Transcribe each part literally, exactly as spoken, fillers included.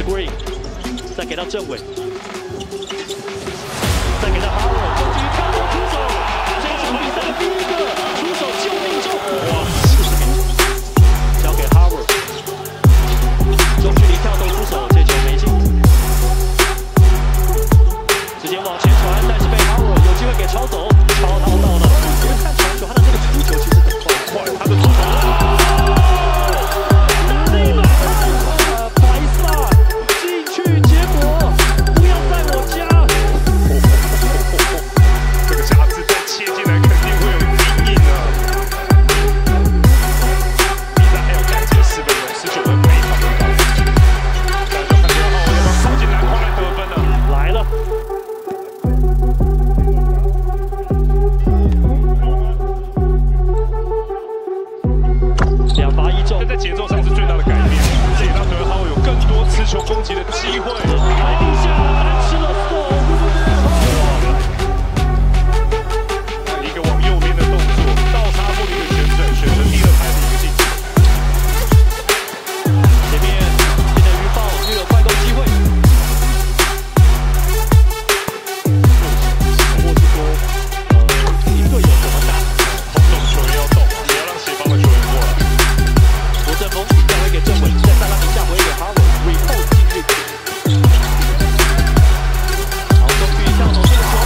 Screen， 再给到政委，再给到 Howard， 终于跳投出手，这场比赛的第一个出手就命中，哇，四十秒，交给 Howard， 中距离跳投出手，这球没进，直接往前传，但是被 Howard 有机会给抄走，抄到到了，别人看传球，他的这个出球其实很快，他的出球。 在节奏上是最大的改变，这也让德浩有更多持球攻击的机会。 来地下，单吃了 stop。 一个往右边的动作，倒插过的一个旋转，选择第二排的一个进球。 前面现在鱼豹又有快攻机会。或是说，呃，一队友怎么打？ 空中球员要动，也要让协防的球员过来。 罗振峰交回给政委，在三拉底下回给 Howard， repost 进去。好，中距离跳投这个球，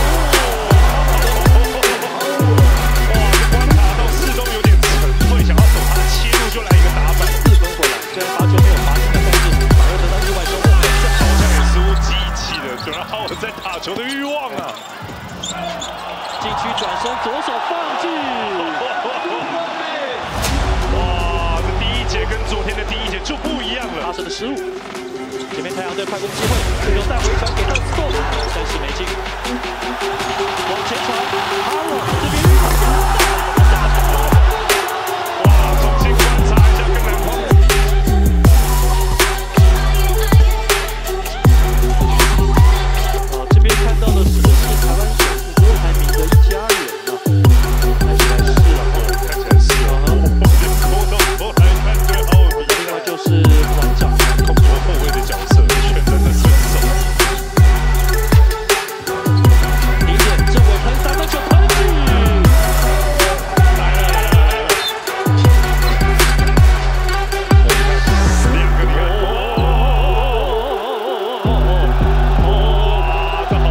哇，这观察到四中有点沉退，想要守他切入就来一个打板， 四分回来。虽然罚球没有罚进，但是反而得到意外收获。 这好像也似乎激起了德浩在打球的欲望啊！ 禁区转身，左手放进。 跟昨天的第一节就不一样了， 发生的失误。前面太阳队快攻机会，这球再回传给到 Stone， 但是没进。往前传 ，Howard 这边遇到大球， 哇！重新观察一下跟篮筐。 哦，这边看到的是不是台湾首富郭台铭的一家人啊？看起来是了， 看起来是啊。我这过动过来看。 另外就是馆长， 控球后卫的角色，全能的身手。 理解，政委喷三分球喷进， 来来来来来，两个你看，哦哦哦，这好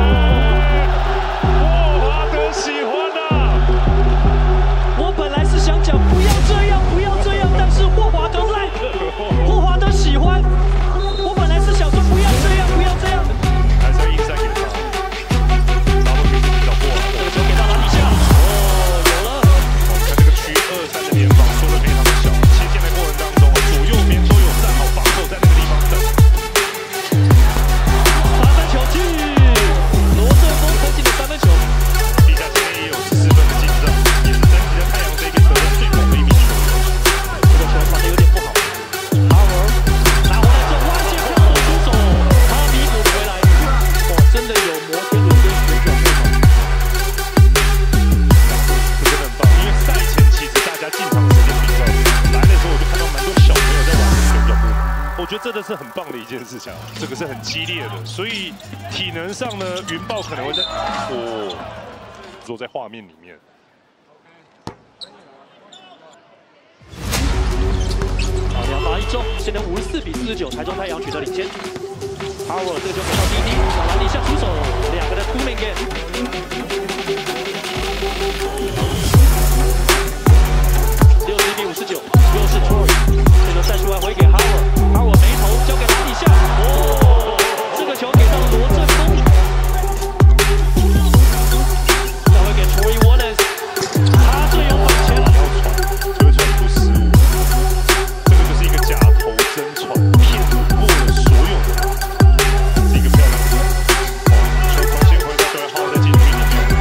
看，霍华德喜欢啊！ 我本来是想讲不要这样，不要这样，但是霍华德赖。 霍华德喜欢，我本来是想说不要这样，不要这样， 还是要硬塞给他。然后可以比较过来， 这个球给到篮底下，哦，有了。 哦，你看这个区二三的联防说的非常的小，切进的过程当中，左右边都有站好防守在那个地方等。 三分球进，罗振峰喷进的三分球。 地下今天也有十四分的进账，也是整体的太阳这边得分最猛的一名球员。 这个球传的有点不好。 拿回来这弯线跳投出手，他弥补回来，哇，真的有摩天轮跟旋转木马， 这真的很棒。因为赛前其实大家进场的时间比较来的时候，我就看到蛮多小朋友在玩旋转木马，我觉得真的是很棒的一件事情，这个是很激烈的，所以体能上呢，云豹可能会在哦，坐在画面里面。 两罚一中，现在五十四比四十九，台中太阳取得领先。Howard 这个球给到滴滴，往篮底下出手，两个的 two man game。六十比五十九，又是 Troy， 这球再出来回给 Howard，Howard 没投，交给篮底下，哦，这个球给到罗振峰，再回给 Troy Wallace， 他这有反前。 假投真传，骗过了所有的人，是一个漂亮的。哦，球重新回到德浩的禁区里面。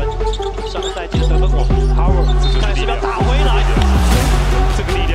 分。上个赛季的得分王 Howard， 这就是但是要力量， 打回来， 这个力量。